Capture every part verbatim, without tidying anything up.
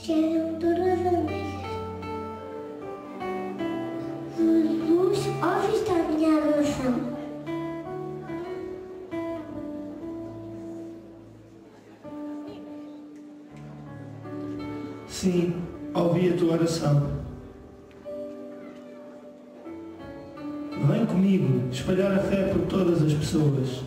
cheiram todas as mesas. Jesus, ouviste a minha adoração. Sim, ouvi a tua oração. Vem comigo espalhar a fé por todas as pessoas.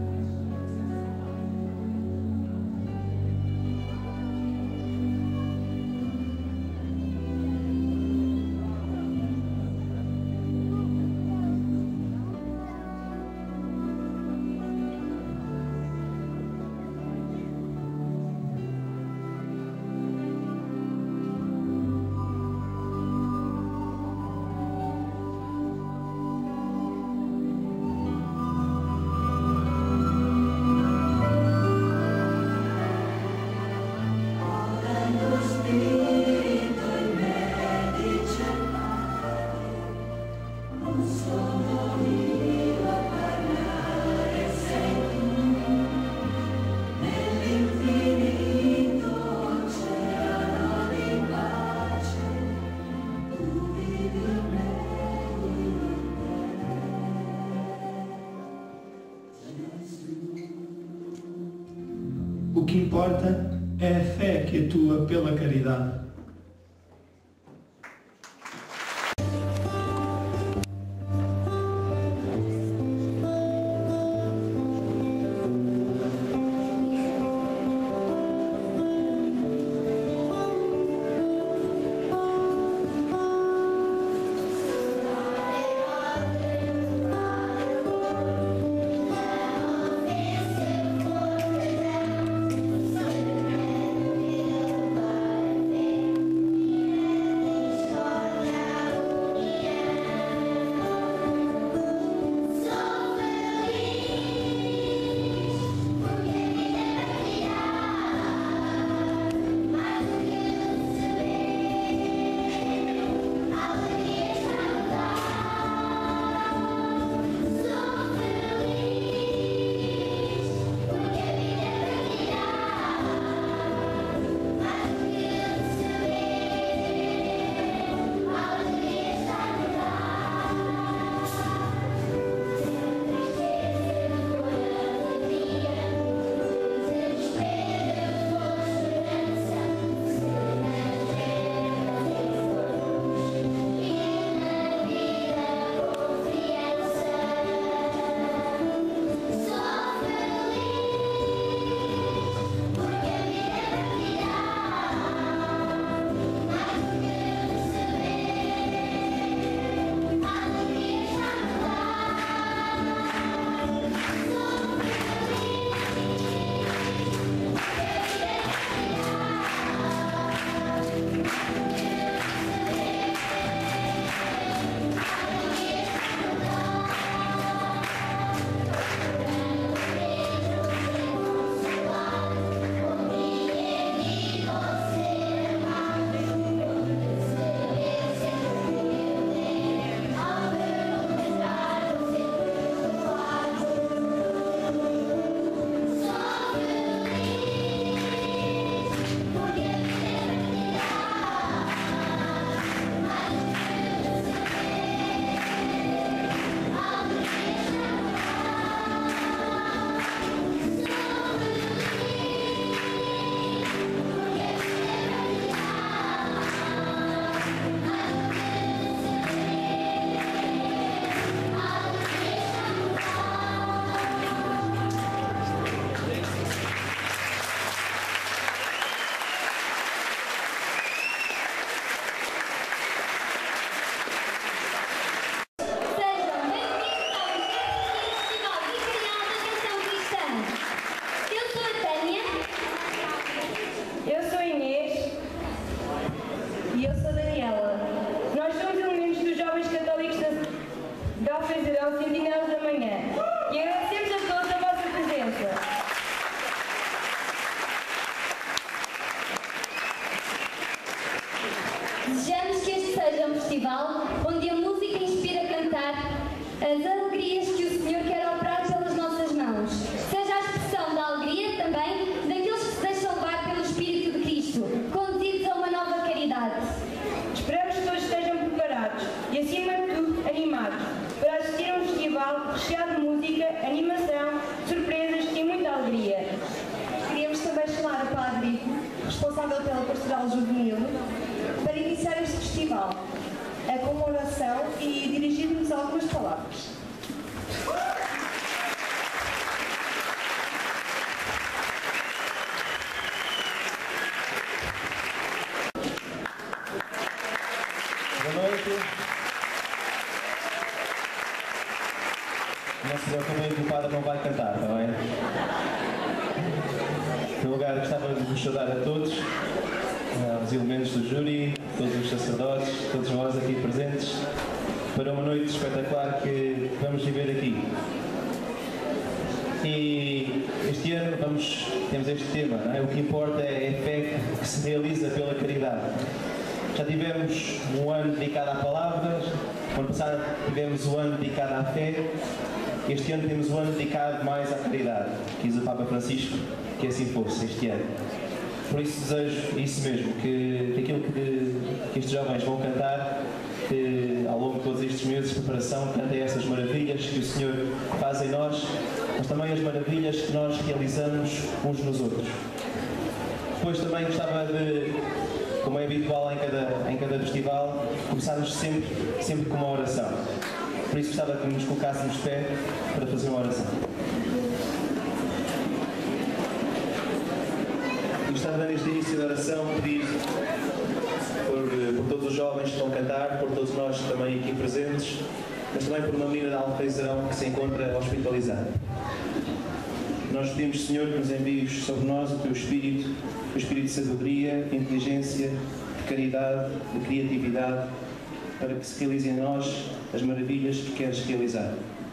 O que importa é a fé que atua pela caridade. Desejamos que este seja um festival onde a música inspira a cantar as alegrias que o Senhor quer operar pelas nossas mãos. Seja a expressão da alegria também daqueles que se deixam levar pelo Espírito de Cristo, conduzidos a uma Musical Juvenil para iniciar este festival, com uma oração e dirigir-nos algumas palavras. Boa noite. Não se preocupem que o padre não vai cantar, está bem? Em primeiro lugar, gostava de vos saudar a todos, aos elementos do júri, todos os sacerdotes, todos nós aqui presentes, para uma noite espetacular que vamos viver aqui. E este ano vamos, temos este tema, não é? O que importa é a fé que se realiza pela caridade. Já tivemos um ano dedicado à palavra, no ano passado tivemos o ano dedicado à fé, este ano temos o ano dedicado mais à caridade. Quis o Papa Francisco que assim fosse este ano. Por isso desejo isso mesmo, que, que aquilo que, que estes jovens vão cantar, que ao longo de todos estes meses de preparação, cantem essas maravilhas que o Senhor faz em nós, mas também as maravilhas que nós realizamos uns nos outros. Depois também gostava de, como é habitual em cada, em cada festival, começarmos sempre, sempre com uma oração. Por isso gostava que nos colocássemos de pé para fazer uma oração. E gostava neste início da oração pedir por, por todos os jovens que estão a cantar, por todos nós também aqui presentes, mas também por uma menina de Alfeizerão que se encontra hospitalizada. Nós pedimos, Senhor, que nos envies sobre nós o Teu Espírito, o Espírito de sabedoria, de inteligência, de caridade, de criatividade, para que se realizem em nós as maravilhas que queres realizar.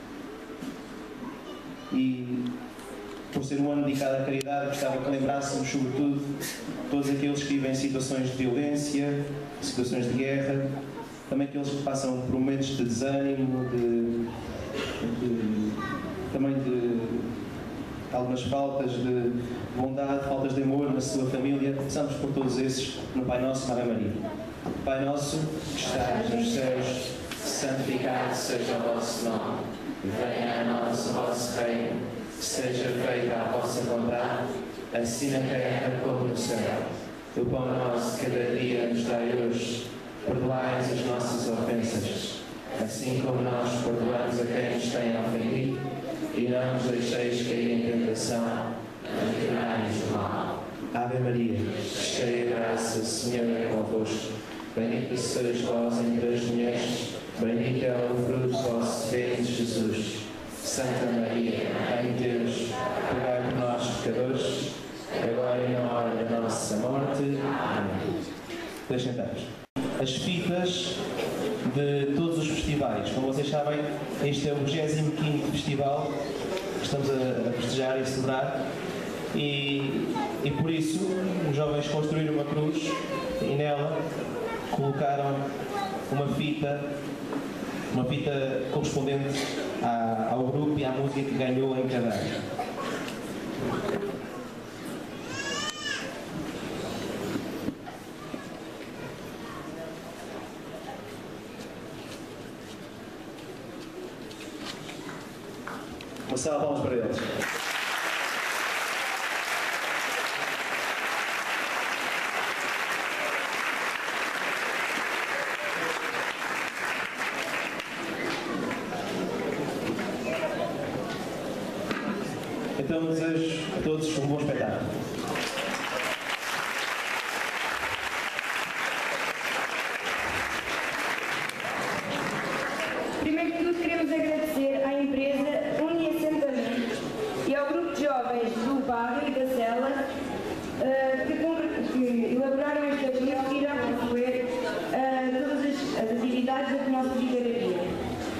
E, por ser um ano dedicado à caridade, gostava que lembrássemos, sobretudo, todos aqueles que vivem em situações de violência, situações de guerra, também aqueles que passam por momentos de desânimo, de, de, também de algumas faltas de bondade, faltas de amor na sua família. Peçamos por todos esses no Pai Nosso, Ave Maria. Pai Nosso, que estás nos céus, santificado seja o vosso nome. Venha a nós o vosso reino, seja feita a vossa vontade, assim na terra como no céu. O pão nosso de cada dia nos dai hoje. Perdoai as nossas ofensas, assim como nós perdoamos a quem nos tem ofendido, e não nos deixeis cair em tentação, mas livrai-nos do mal. Ave Maria, cheia de graça, o Senhor é convosco. Bendita sois vós entre as mulheres, bendito é o fruto do vosso ventre, Jesus. Santa Maria, Mãe de Deus, rogai por nós, pecadores, agora e na hora da nossa morte. Amém. Deixem estar. As fitas de todos os festivais. Como vocês sabem, este é o vigésimo quinto festival que estamos a, a festejar e a celebrar, e, e por isso os jovens construíram uma cruz e nela colocaram uma fita, uma fita correspondente à, ao grupo e à música que ganhou em cada ano. Uma salva de palmas para eles. Então desejo a todos um bom espetáculo. Primeiro de tudo, queremos agradecer à empresa Uniassentamentos e ao grupo de jovens do Barrio e da Cela uh, que, que elaboraram este aviso e irão promover uh, todas as, as atividades da nossa vigararia.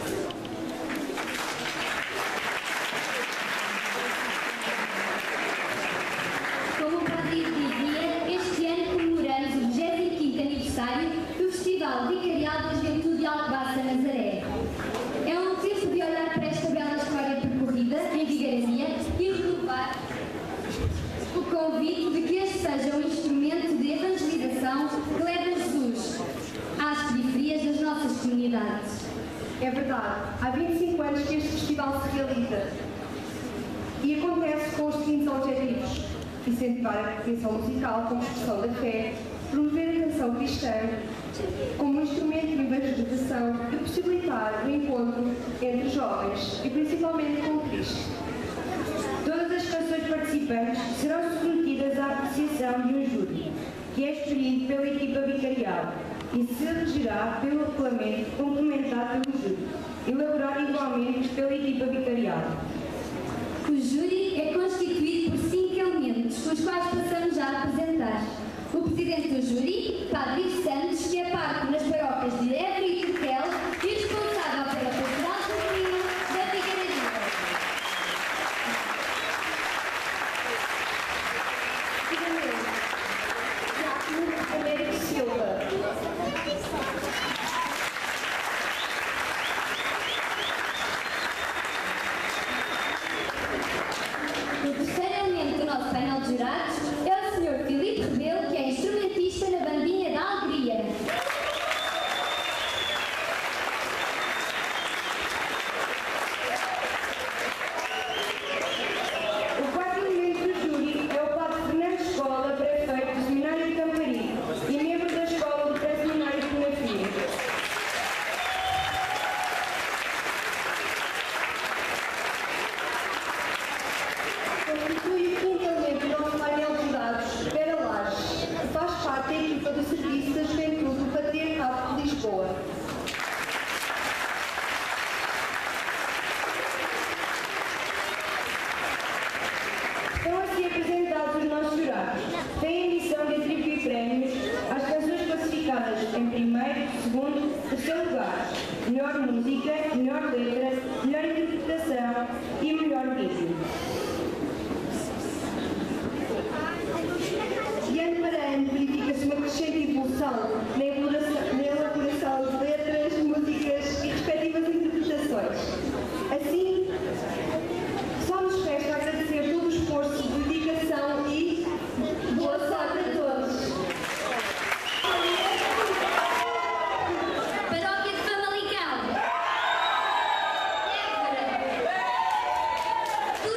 Como o Padre dizia, este ano comemoramos o vigésimo quinto aniversário do Festival Vicarial da Juventude de Alcobaça Nazaré. É um tempo de olhar para esta bela história percorrida em Vigararia e renovar o convite de que este seja um instrumento de evangelização que leva Jesus às periferias das nossas comunidades. É verdade, há vinte e cinco anos que este festival se realiza e acontece com os seguintes objetivos: incentivar a criação musical como expressão da fé, promover a canção cristã como um instrumento de evangelização e possibilitar o encontro entre jovens e principalmente com Cristo. Todas as canções participantes serão submetidas à apreciação de um júri, que é escolhido pela equipa vicarial e se regerá pelo regulamento complementado pelo júri, elaborado igualmente pela equipa vicarial. O júri é constituído por cinco elementos, os quais passamos já a apresentar. O presidente do júri, Padre Ivo Santos, que é parte nas paróquias de Évora e Turquel e responsável pela pastoral feminina da Vicaria. Diácono Américo Silva. O terceiro elemento do nosso painel de jurados é o senhor Filipe Rebelo, que é instrumentista na Bandinha da Alegria. O quarto elemento do júri é o Padre Fernando Escola, prefeito do Seminário de Campari e membro da Escola do Pré-Seminário de Penafim. Constitui o quinto elemento do nosso painel de jurados, Vera Lages, que faz parte da equipa do Serviço da Juventude do Patriarcado de Lisboa. Estão assim apresentados os nossos jurados. Têm a missão de atribuir prémios às canções classificadas em primeiro, segundo, terceiro lugar, melhor música, melhor letra, melhor interpretação e melhor vídeo. De ano para ano verifica-se uma crescente evolução na elaboração, na elaboração de letras, músicas e respectivas interpretações. Assim, só nos resta agradecer todo o esforço de dedicação e boa sorte a todos. Paróquia de Famalicão. Évora.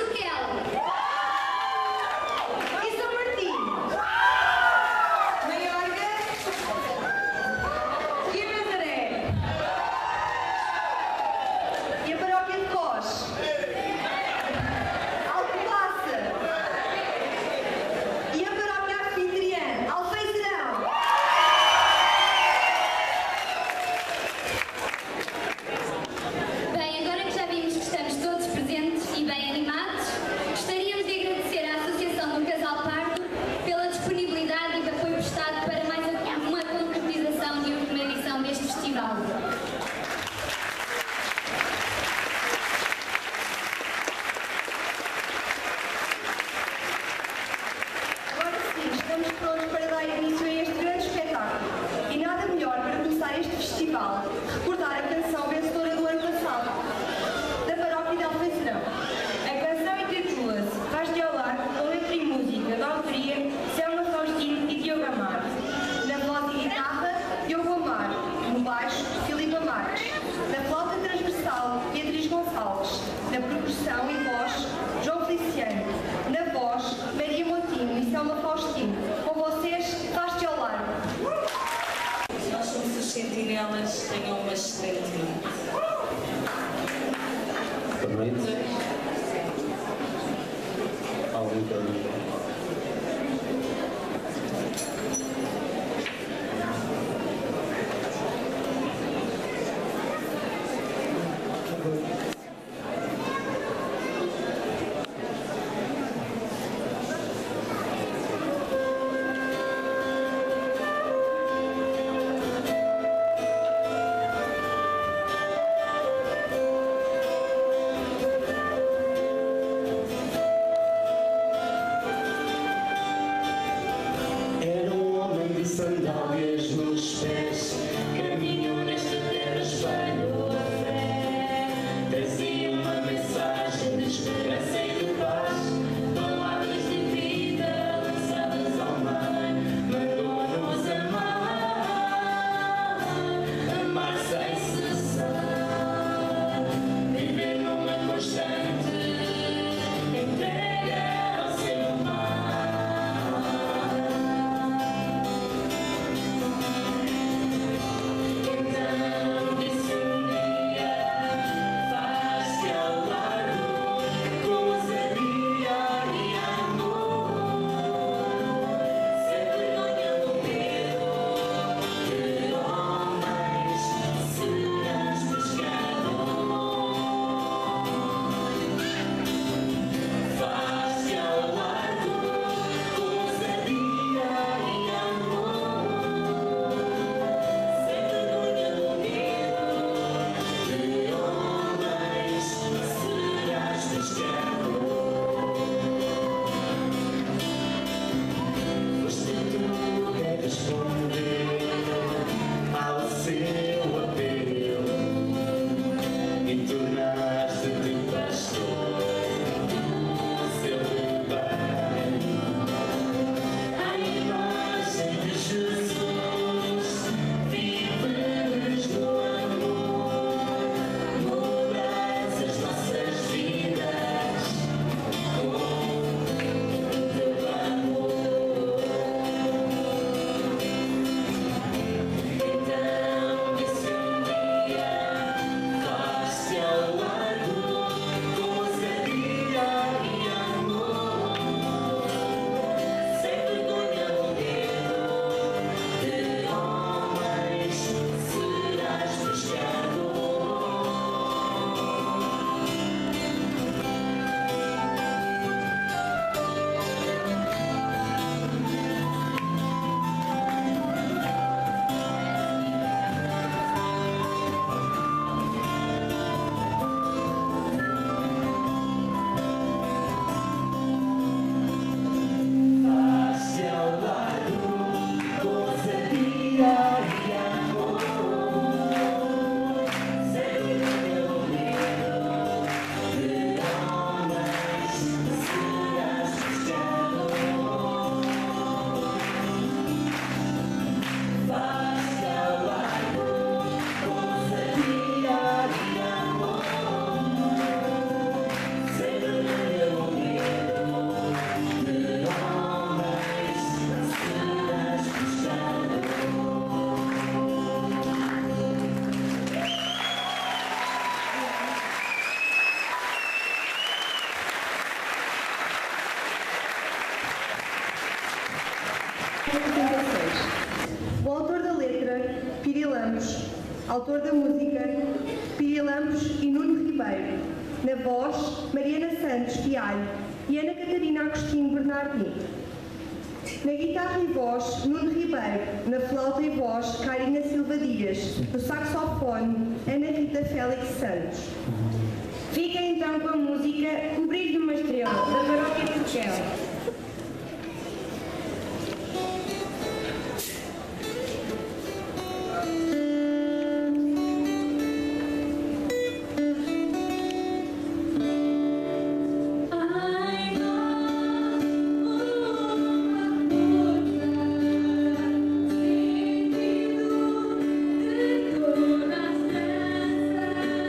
autor da música Pia Lampos e Nuno Ribeiro. Na voz, Mariana Santos Fialho e Ana Catarina Agostinho Bernardino. Na guitarra e voz, Nuno Ribeiro. Na flauta e voz, Karina Silva Dias. No saxofone, Ana Rita Félix Santos. Fica então com a música O Brilho de uma Estrela, da Paróquia de Porquel.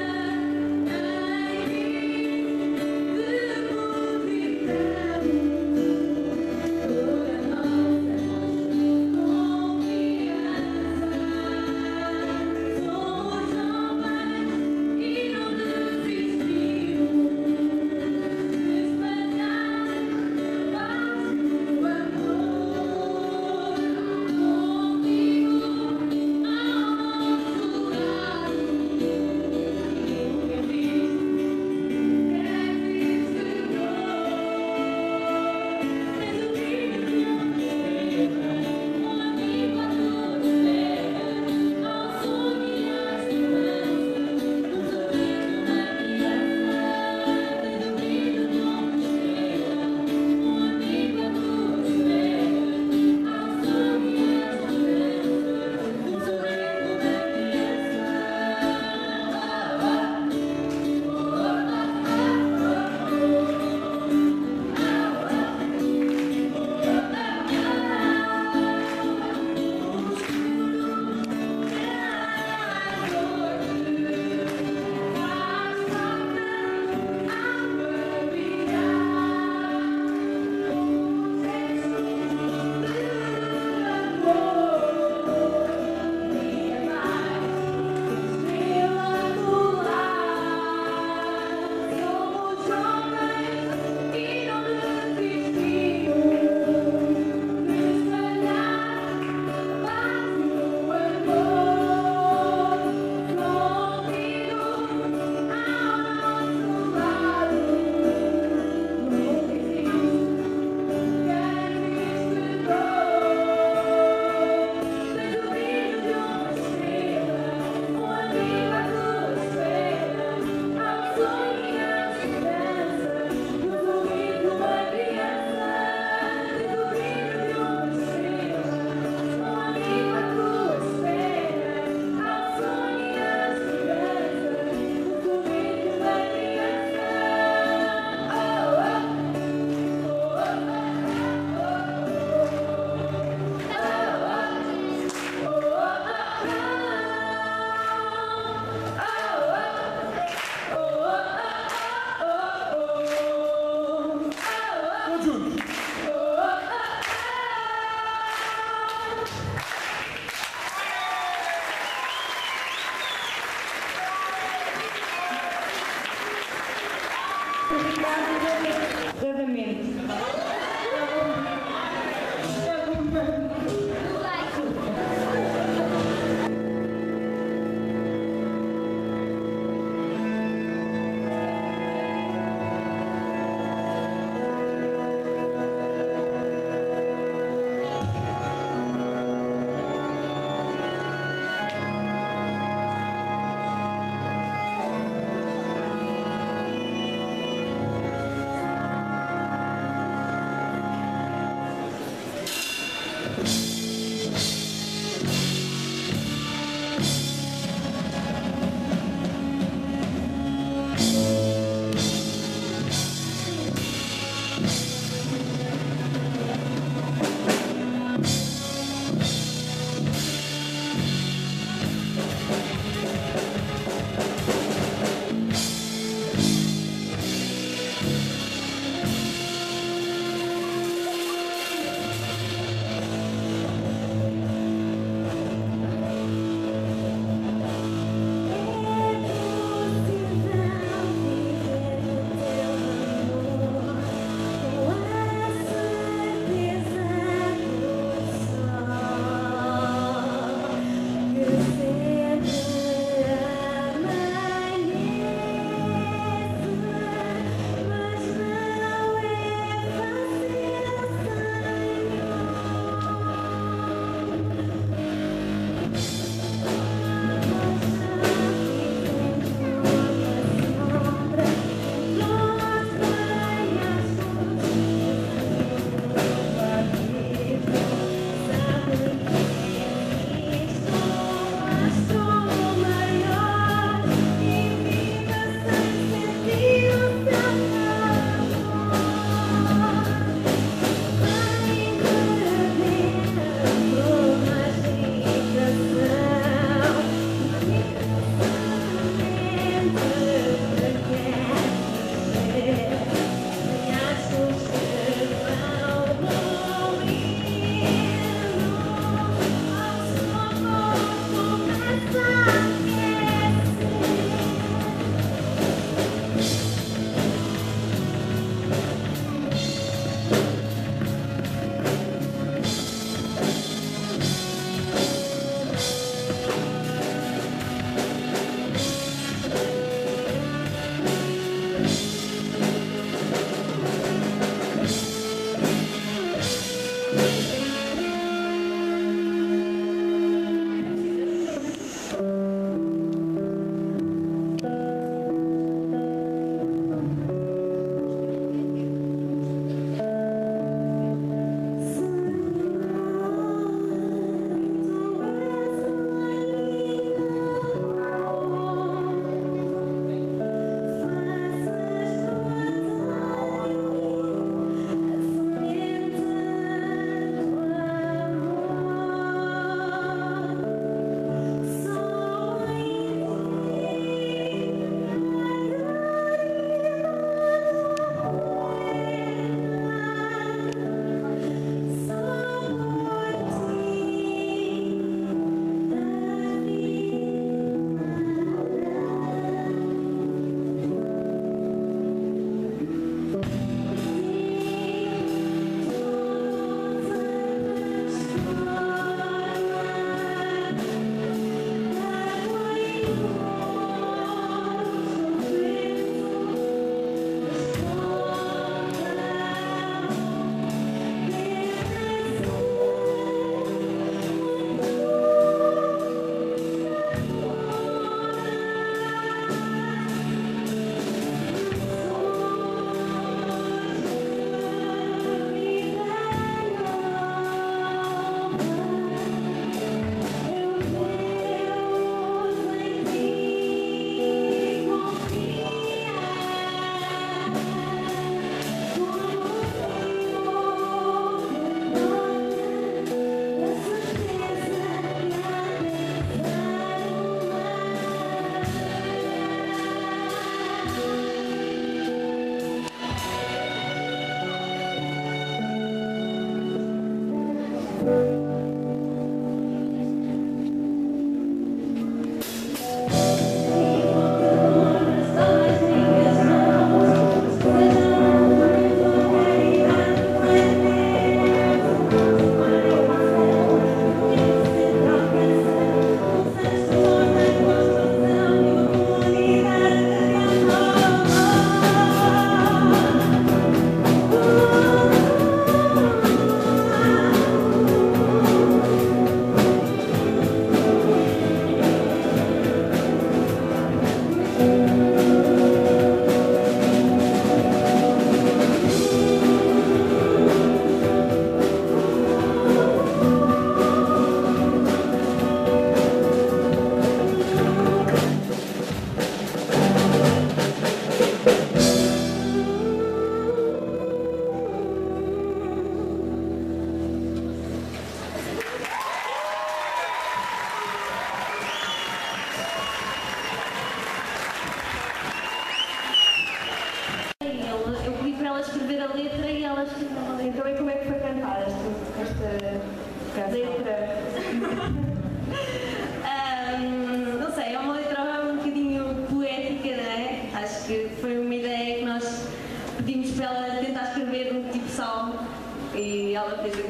Thank you.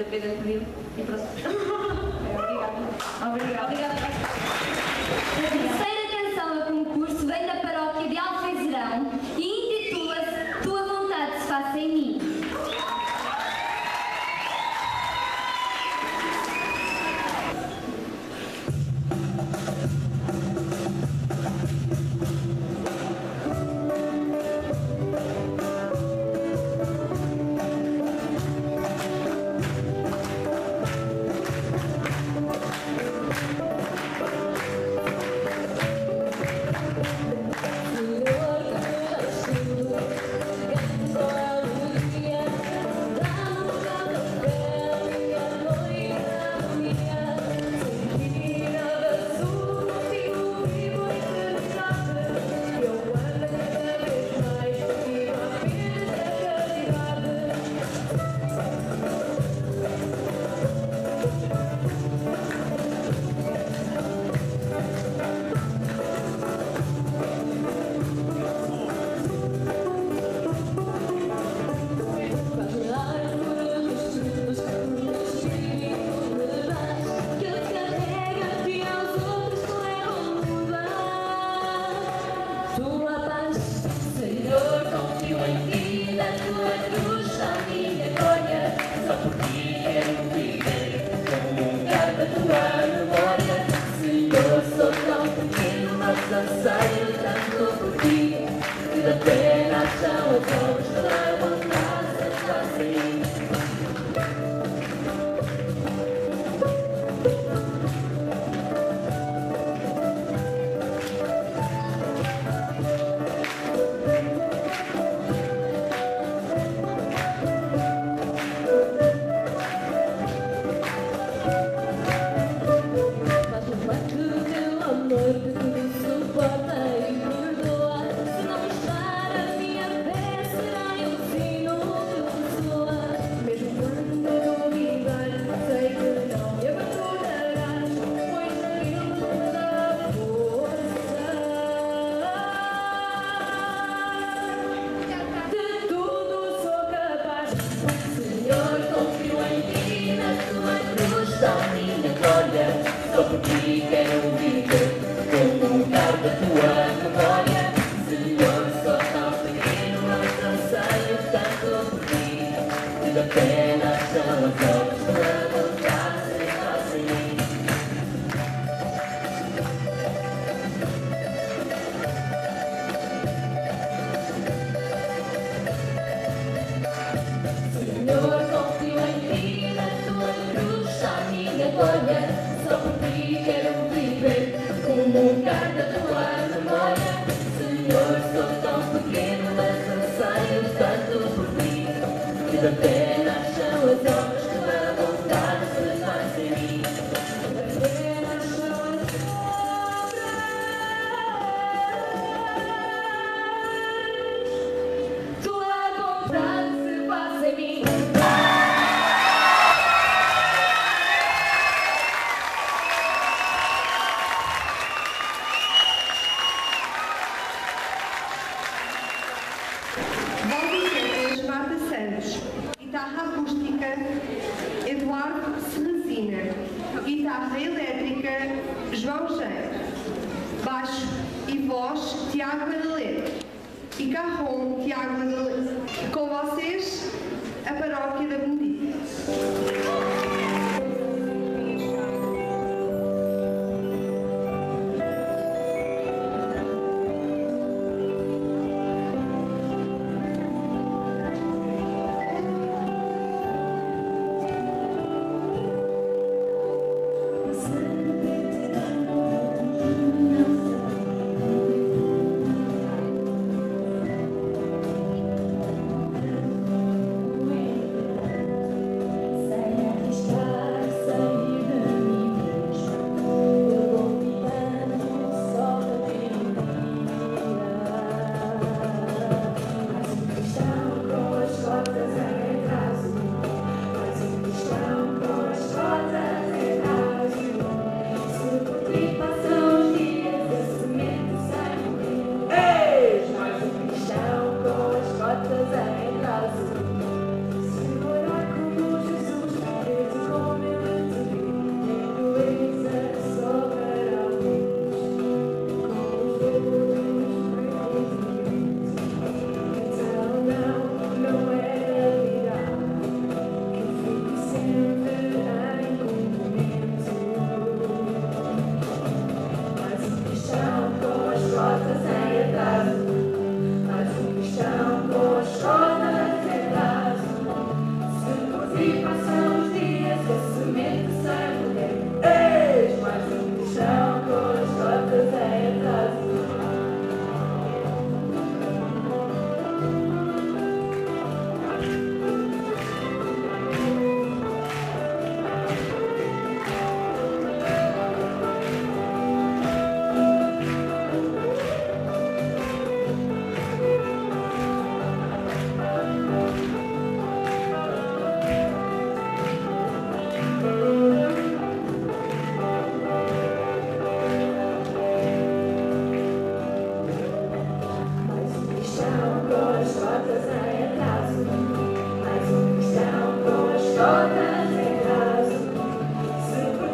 Pedro pediu. E pronto. Obrigada. Obrigada. Obrigada. A terceira canção a concurso vem da paróquia de Alfeizerão e intitula-se Tua Vontade se Faça em Mim.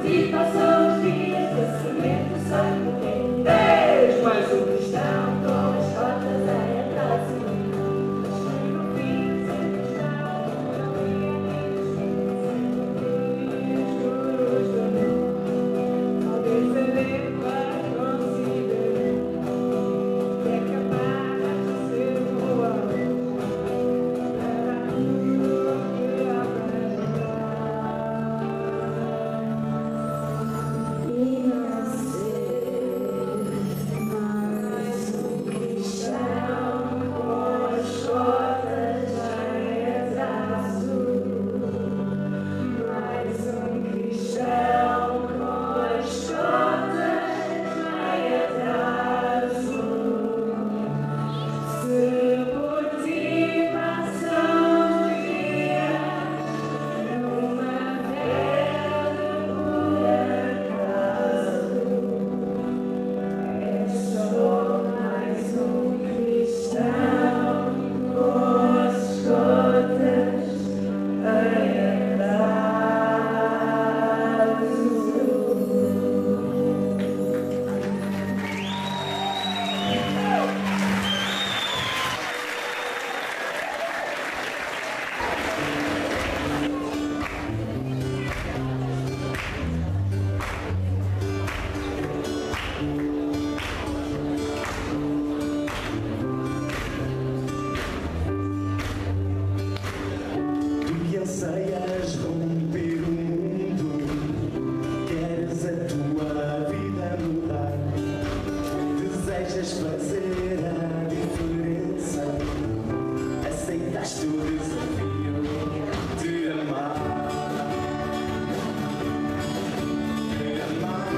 e passam os dias, a semente sai morrendo. És mais um cristão com as cotas em atraso. No fim, sem cristão, não alguém saber para considerar que é capaz de ser boa para tudo que há. E nascer mais um cristão com as cotas em atraso. Mais um cristão com as cotas em atraso. Se por ti passam dias numa terra por acaso, és só mais um cristão com as cotas em atraso. Tu que anseias romper o mundo, queres a tua vida mudar, desejas fazer a diferença, aceitaste o desafio de amar, de amar,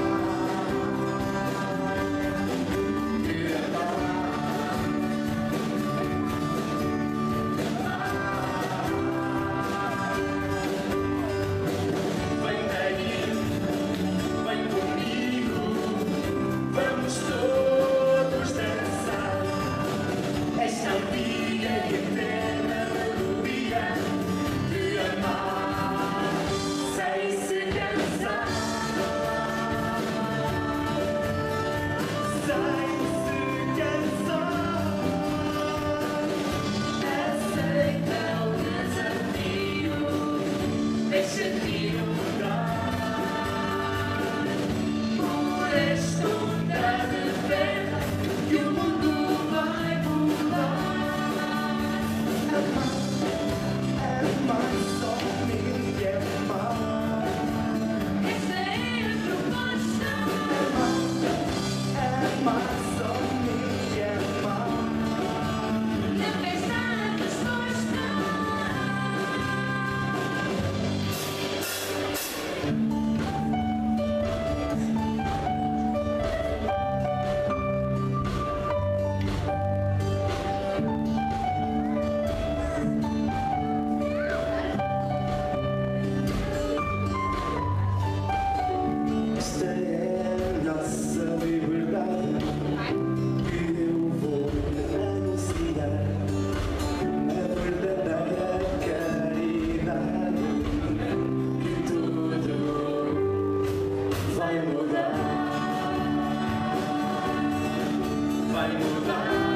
de amar. Vem daí, vem comigo, vamos todos dançar esta antiga e eterna melodia de amar sem se cansar, sem se cansar. Aceita o desafio, deixa-te mudar por esta onda de fé que o mundo vai mudar. Amar, amar, somente amar. Esta é a proposta. Amar, amar, somente amar. Na festa a resposta. Esta é a nossa liberdade que eu vou anunciar, a verdadeira caridade que tudo vai mudar, vai mudar.